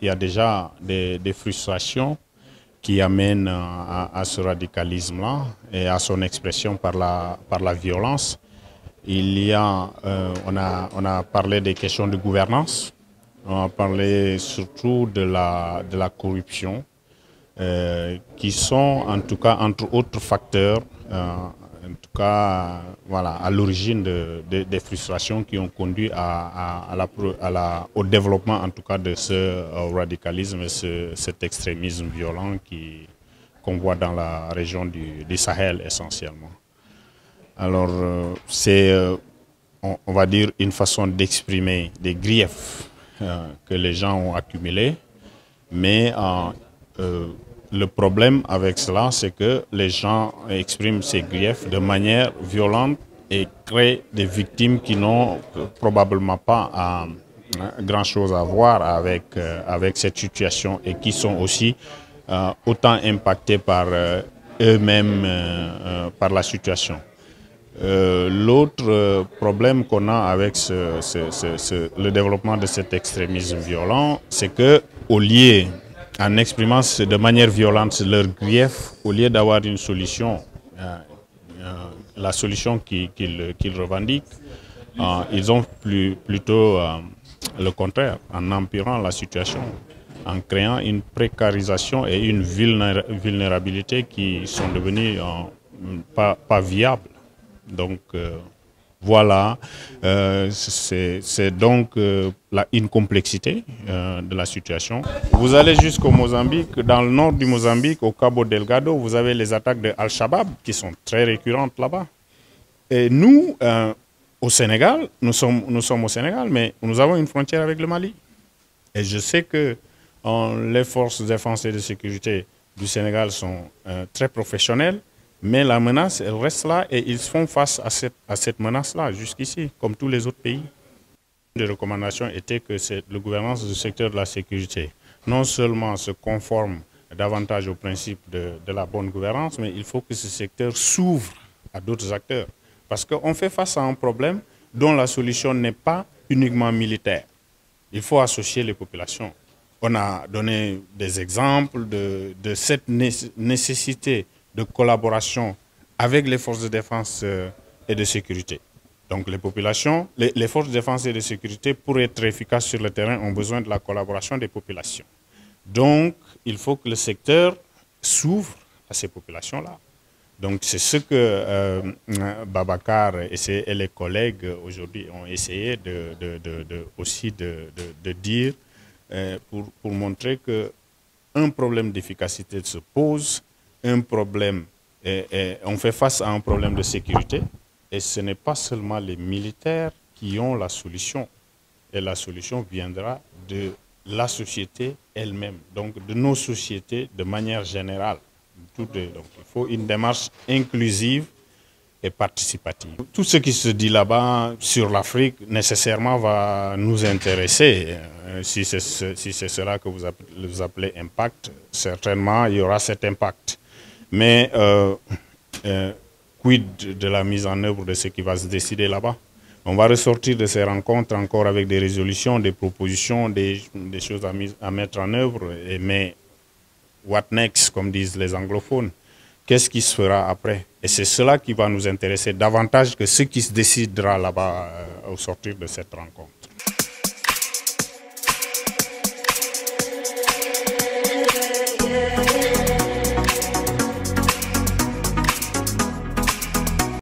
il y a déjà des frustrations qui amènent à ce radicalisme-là et à son expression par la violence. On a parlé des questions de gouvernance, on a parlé surtout de la corruption, qui sont en tout cas, entre autres facteurs, en tout cas, voilà, à l'origine des frustrations qui ont conduit au développement en tout cas de ce radicalisme et cet extrémisme violent qu'on voit dans la région du Sahel essentiellement. Alors, on va dire, une façon d'exprimer des griefs que les gens ont accumulés, mais le problème avec cela, c'est que les gens expriment ces griefs de manière violente et créent des victimes qui n'ont probablement pas grand-chose à voir avec cette situation et qui sont aussi autant impactés par eux-mêmes par la situation. L'autre problème qu'on a avec le développement de cet extrémisme violent, c'est qu'au lieu, en exprimant de manière violente leur grief, au lieu d'avoir une solution, la solution qu'ils revendiquent, ils ont plutôt le contraire, en empirant la situation, en créant une précarisation et une vulnérabilité qui sont devenues pas viables. Donc voilà, c'est donc une complexité de la situation. Vous allez jusqu'au Mozambique, dans le nord du Mozambique, au Cabo Delgado, vous avez les attaques de Al-Shabaab qui sont très récurrentes là-bas. Et nous, au Sénégal, nous sommes au Sénégal, mais nous avons une frontière avec le Mali. Et je sais que les forces de défense et de sécurité du Sénégal sont très professionnelles. Mais la menace, elle reste là et ils font face à cette menace-là jusqu'ici, comme tous les autres pays. Une des recommandations était que le gouvernement du secteur de la sécurité non seulement se conforme davantage au principe de la bonne gouvernance, mais il faut que ce secteur s'ouvre à d'autres acteurs. Parce qu'on fait face à un problème dont la solution n'est pas uniquement militaire. Il faut associer les populations. On a donné des exemples de cette nécessité de collaboration avec les forces de défense et de sécurité. Donc les populations, les forces de défense et de sécurité, pour être efficaces sur le terrain, ont besoin de la collaboration des populations. Donc il faut que le secteur s'ouvre à ces populations-là. Donc c'est ce que Babacar et les collègues aujourd'hui ont essayé aussi de dire pour montrer qu'un problème d'efficacité se pose, un problème, on fait face à un problème de sécurité et ce n'est pas seulement les militaires qui ont la solution. Et la solution viendra de la société elle-même, donc de nos sociétés de manière générale. Donc il faut une démarche inclusive et participative. Tout ce qui se dit là-bas sur l'Afrique nécessairement va nous intéresser. Si c'est cela que vous appelez impact, certainement il y aura cet impact. Mais quid de la mise en œuvre de ce qui va se décider là-bas? On va ressortir de ces rencontres encore avec des résolutions, des propositions, des choses à mettre en œuvre. Mais what next, comme disent les anglophones? Qu'est-ce qui se fera après? Et c'est cela qui va nous intéresser davantage que ce qui se décidera là-bas au sortir de cette rencontre.